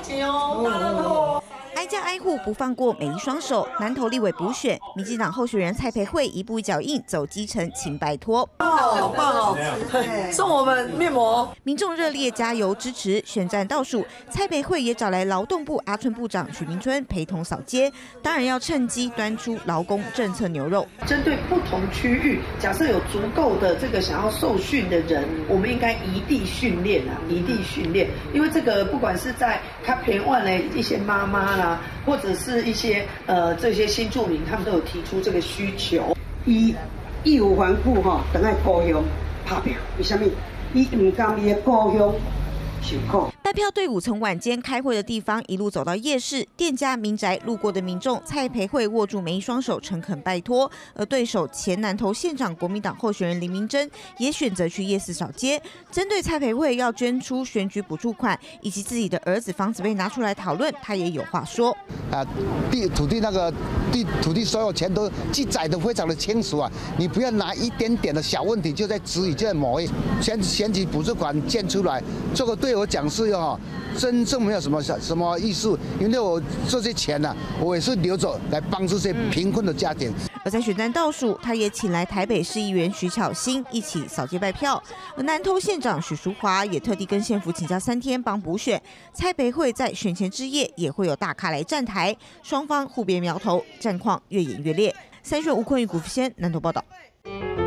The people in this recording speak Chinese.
钱哦，大乐透。 挨家挨户不放过每一双手，南投立委补选，民进党候选人蔡培慧一步一脚印走基层，请拜托。 好棒哦！送我们面膜， 民众热烈加油支持。选战倒数，蔡培慧也找来劳动部阿春部长许明春陪同扫街，当然要趁机端出劳工政策牛肉。 针对不同区域，假设有足够的这个想要受训的人，我们应该移地训练啊，移地训练，因为这个不管是在他偏外的一些妈妈啦。 或者是一些这些新住民，他们都有提出这个需求。 伊义无反顾吼，等爱故乡拍拼，为什么？伊唔甘伊的故乡受苦。 拜票队伍从晚间开会的地方一路走到夜市、店家、民宅，路过的民众蔡培慧握住每一双手，诚恳拜托。而对手前南投县长国民党候选人林明珍也选择去夜市扫街。针对蔡培慧要捐出选举补助款，以及自己的儿子房子被拿出来讨论，他也有话说。 土地所有权都记载的非常的清楚啊！你不要拿一点点的小问题就在质疑，就在抹黑。选举补助款建出来，这个对我讲是真正没有什么意思，因为我这些钱呢，我也是留着来帮助这些贫困的家庭。 而在选战倒数，他也请来台北市议员徐巧芯一起扫街拜票，而南投县长许淑华也特地跟县府请假3天帮补选。蔡培慧在选前之夜也会有大咖来站台，双方互别苗头，战况越演越烈。3选吴坤宇、古福先南投报道。